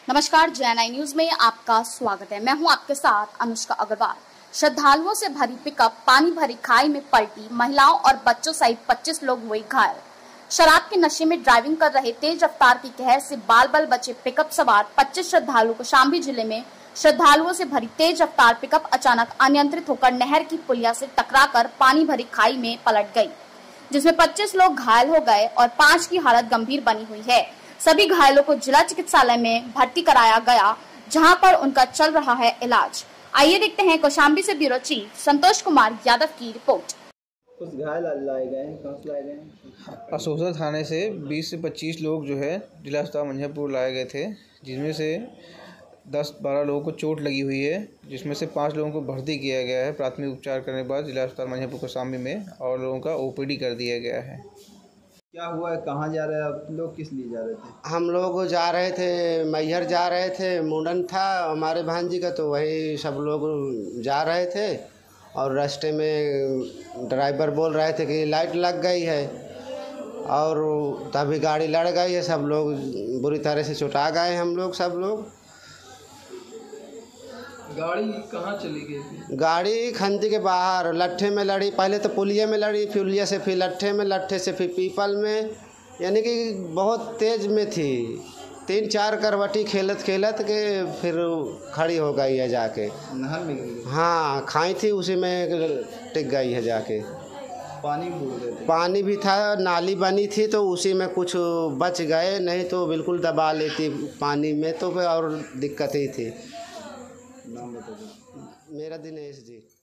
नमस्कार, JNI news में आपका स्वागत है। मैं हूं आपके साथ अनुष्का अग्रवाल। श्रद्धालुओं से भरी पिकअप पानी भरी खाई में पलटी, महिलाओं और बच्चों सहित 25 लोग हुए घायल। शराब के नशे में ड्राइविंग कर रहे तेज रफ्तार की कहर से बाल बाल बचे पिकअप सवार 25 श्रद्धालुओं को शामली जिले में श्रद्धालुओं से भरी तेज रफ्तार पिकअप अचानक अनियंत्रित होकर नहर की पुलिया से टकराकर पानी भरी खाई में पलट गई, जिसमें 25 लोग घायल हो गए और 5 की हालत गंभीर बनी हुई है। सभी घायलों को जिला चिकित्सालय में भर्ती कराया गया, जहां पर उनका चल रहा है इलाज। आइए देखते हैं कौशाम्बी से ब्यूरो चीफ संतोष कुमार यादव की रिपोर्ट। कुछ घायल लाए गए हैं, कहाँ से लाए गए हैं? असोसा थाने से 20 से 25 लोग जो है जिला अस्पताल मंझापुर लाए गए थे, जिसमें से 10-12 लोगों को चोट लगी हुई है, जिसमें से 5 लोगों को भर्ती किया गया है प्राथमिक उपचार करने के बाद जिला अस्पताल मंझापुर कौशाम्बी में, और लोगों का OPD कर दिया गया है। क्या हुआ है, कहाँ जा रहे हैं आप लोग, किस लिए जा रहे थे? हम लोग जा रहे थे, मैहर जा रहे थे, मुंडन था हमारे भांजी का, तो वही सब लोग जा रहे थे और रास्ते में ड्राइवर बोल रहे थे कि लाइट लग गई है, और तभी गाड़ी लड़ गई है। सब लोग बुरी तरह से चुटा गए, हम लोग सब लोग। गाड़ी कहाँ चली गई थी? गाड़ी खंती के बाहर लट्ठे में लड़ी, पहले तो पुलिया में लड़ी, पुलिया से फिर लट्ठे में, लट्ठे से फिर पीपल में, यानी कि बहुत तेज़ में थी। 3-4 करवटी खेलत खेलत के फिर खड़ी हो गई है जाके नहर में गई? हाँ, खाई थी उसी में टिक गई है जाके। पानी भी भूल गए थे? पानी भी था, नाली बनी थी तो उसी में कुछ बच गए, नहीं तो बिल्कुल दबा लेती पानी में, तो फिर और दिक्कत ही थी। नाम बता दो। मेरा दिनेश जी।